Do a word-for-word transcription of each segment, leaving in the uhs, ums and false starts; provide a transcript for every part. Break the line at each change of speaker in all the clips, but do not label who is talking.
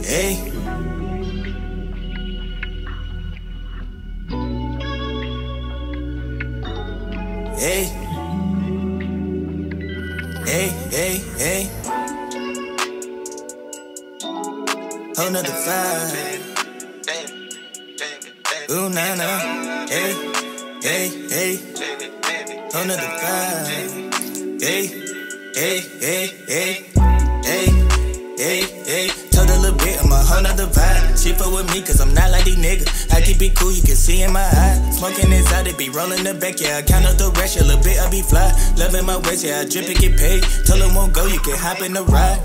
Hey. Hey. Hey, hey, hey. Whole nother vibe. Ooh, nah, nah. Hey, hey, hey. Whole nother vibe. Hey, hey, hey, hey. Hey, hey, hey. Told a little bit, I'm a whole nother vibe. She fuck with me cause I'm not like these niggas. I keep it cool, you can see in my eye. Smoking inside, it be rolling the back, yeah. I count up the rest, a little bit, I be fly. Loving my waist, yeah, I drip and get paid. Told her won't go, you can hop in the ride.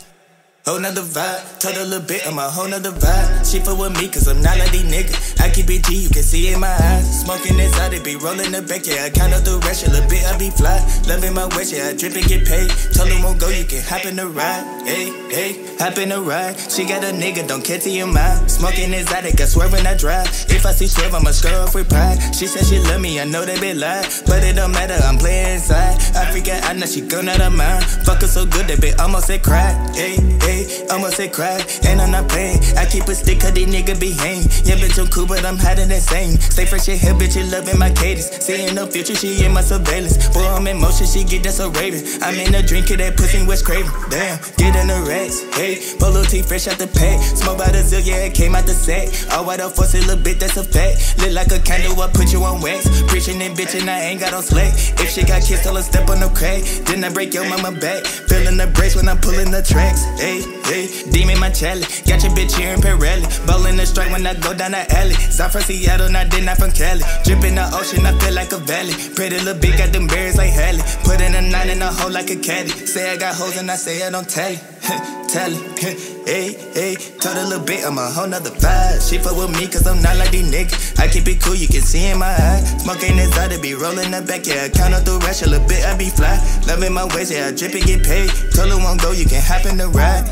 Whole nother vibe, told a little bit, I'm a whole nother vibe. She fuck with me cause I'm not like these niggas. I keep it G, you can see in my eyes. Smoking inside, it be rolling the back, yeah. I count up the rest, a little bit, I be fly. Loving my waist, yeah, I drip and get paid. Told her won't go, you can hop in the ride. Hey, hey, hop in the ride. She got a nigga, don't care to your mind. Smoking exotic, I swear when I drive. If I see swerve, I'ma stir off with pride. She said she love me, I know they be lie. But it don't matter, I'm playing inside. I forget, I know she gone out of mind. Fuck her so good, that bitch almost said cry. Hey, hey, almost said cry. And I'm not playing, I keep a stick, cause these niggas be hang. Yeah, bitch, I'm cool, but I'm hiding the same. Stay fresh in here, bitch, you loving my cadence. Seeing no future, she in my surveillance. Boy, I'm in motion, she get that so raving. I'm in a drink, of that pussy, West Craven. Damn, get in the racks, hey. Polo T fresh out the pack. Smoke by the zil, yeah, it came out the sack. All white up, force a little bit, that's a fact. Look like a candle, I put you on wax. Preaching and bitching, I ain't got no slack. If she got kissed, tell her step on the crack. Then I break your mama back. Feeling the brakes when I'm pulling the tracks. Hey, hey, demon my challenge. Got your bitch here in Pirelli. Ballin' the strike when I go down the alley. Zop from Seattle, not then not from Cali. Drip in the ocean, I feel like a valley. Pretty little bitch, got them berries like Halle. Put in a nine in a hole like a caddy. Say I got hoes and I say I don't tally. Tally. Hey, hey, told a little bit, I'm a whole nother vibe. She fuck with me cause I'm not like these niggas. I keep it cool, you can see in my eyes. Smoking inside, it be rolling the back, yeah. I count up the rest, a little bit, I be fly. Loving my waist, yeah, I drip and get paid. Told her won't go, you can hop in the ride.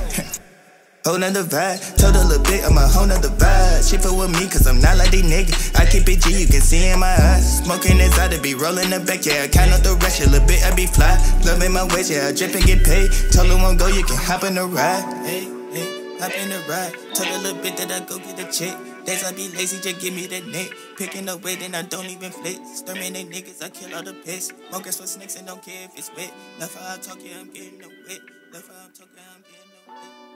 Whole nother vibe, told a little bit, I'm a whole nother vibe. She fuck with me cause I'm not like these niggas. I keep it G, you can see in my eyes. Smoking inside, it be rolling the back, yeah. I count up the rest, a little bit, I be fly. Loving my waist, yeah, I drip and get paid. Told her won't go, you can hop in the ride. Hey, hey, hop in the ride. Told a little bit that I go get a check. Days I be lazy, just give me the neck. Picking up weight, then I don't even flex. Sturming they niggas, I kill all the pests. Smokers for snakes and don't care if it's wet. Love how I talk, yeah, I'm getting no wet. Love how I'm talking, I'm getting no wet.